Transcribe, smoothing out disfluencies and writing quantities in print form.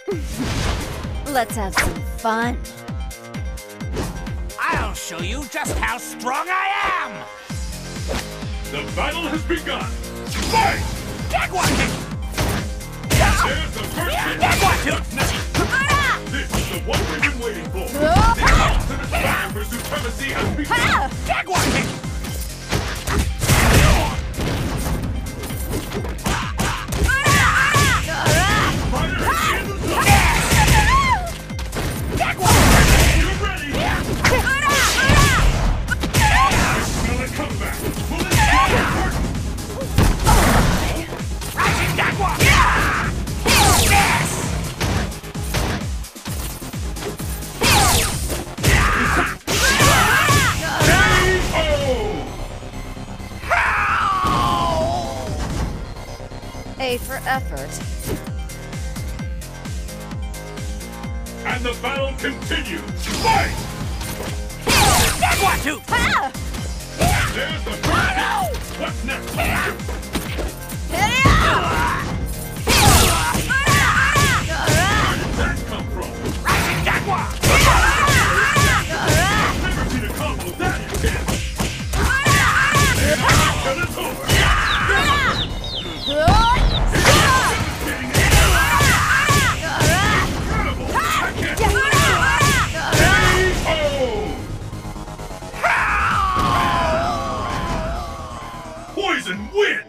Let's have some fun. I'll show you just how strong I am! The battle has begun! Fight! Jaguar kick! There's the first hit! Jaguar kick! What's next? This is the one we've been waiting for! The ultimate battle for supremacy has begun! Jaguar kick! A for effort. And the battle continues! Fight! Jaguar tooth! There's the first hit! What's next? Where did that come from? Rising Jaguar! I've never seen a combo that intense! And it's over! Poison wins!